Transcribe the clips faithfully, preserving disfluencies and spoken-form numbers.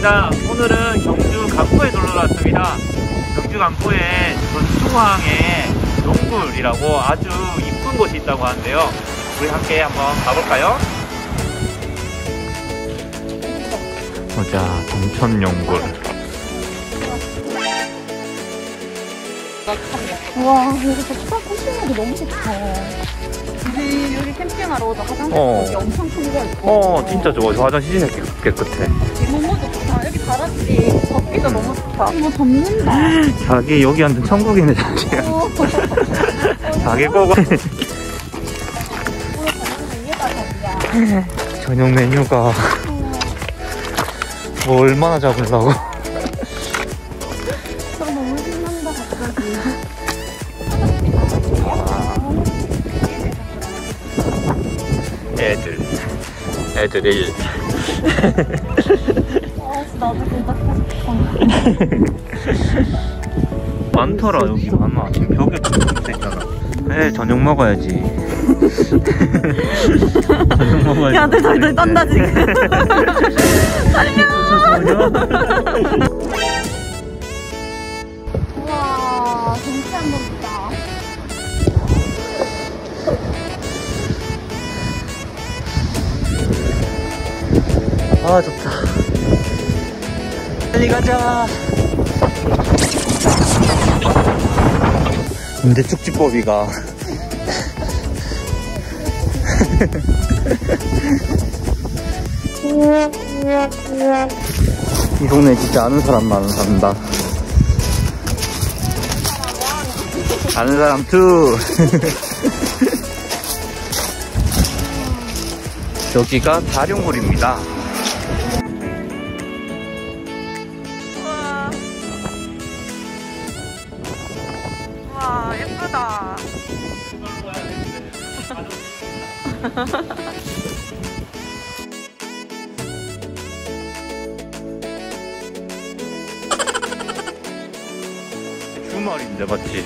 반갑습니다. 오늘은 경주 간포에 놀러 왔습니다. 경주 간포에 전초항의 용굴이라고 아주 이쁜 곳이 있다고 하는데요. 우리 함께 한번 가볼까요? 보자, 동천용굴. 우와, 여기 저 캠핑하기 너무 좋다. 우리 여기 캠핑하러 오자. 화장실 어. 여기 엄청 큰 거 있고. 어, 진짜 좋아. 저 화장실 진짜 깨끗해. 너무 좋다. 여기 바람이 덥기도 너무 좋다. 이거 덥는다. 자기 여기 완전 천국이네, 자기야. 자기 꼬고. 저녁 메뉴가 뭐 얼마나 잡으려고. 저 너무 신난다 갑자기. 애들 애들 일. 아, 나도 진짜 하고 싶어. 많더라. 여기 많아. 지금 벽에 붙어 있잖아. 에 저녁 먹어야지. 저녁 먹어야지. 야, 내 달달 떤다 지금. 살려. 우와, 경치 한번 보자. 아, 좋다. 빨리 가자. 근데 축지법이가 이 동네 진짜 아는 사람만 산다. 아는 사람 투. 여기가 다룡굴입니다. 우와. 우와, 예쁘다. 주말인데 맞지?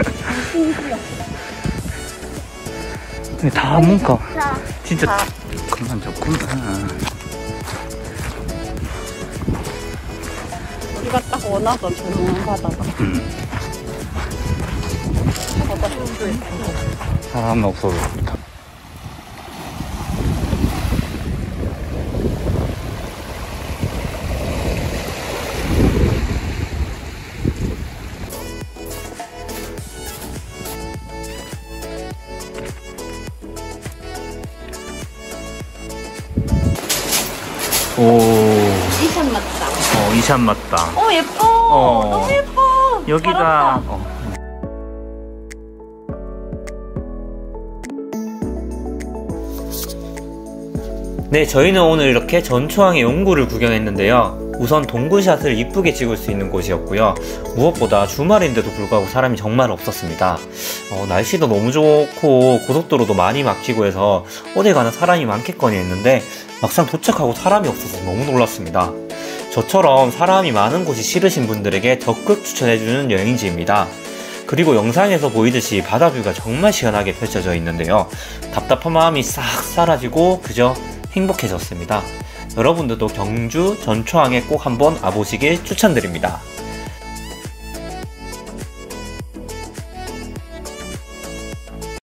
근데 다 뭔가 진짜 그만 좋구나. 우리가 딱 원하던 조용한 바다다. 음. 바다 뷰도 예쁘고. 사람 없어도 좋다. 오. 이 샷 맞다. 어, 이 샷 맞다. 어, 예뻐. 어. 너무 예뻐. 여기가 잘한다. 어. 네, 저희는 오늘 이렇게 전초항의 용굴을 구경했는데요. 우선 동굴샷을 이쁘게 찍을 수 있는 곳이었고요. 무엇보다 주말인데도 불구하고 사람이 정말 없었습니다. 어, 날씨도 너무 좋고 고속도로도 많이 막히고 해서 어디 가나 사람이 많겠거니 했는데 막상 도착하고 사람이 없어서 너무 놀랐습니다. 저처럼 사람이 많은 곳이 싫으신 분들에게 적극 추천해주는 여행지입니다. 그리고 영상에서 보이듯이 바다뷰가 정말 시원하게 펼쳐져 있는데요. 답답한 마음이 싹 사라지고 그저 행복해졌습니다. 여러분들도 경주 전초항에 꼭 한번 와보시길 추천드립니다.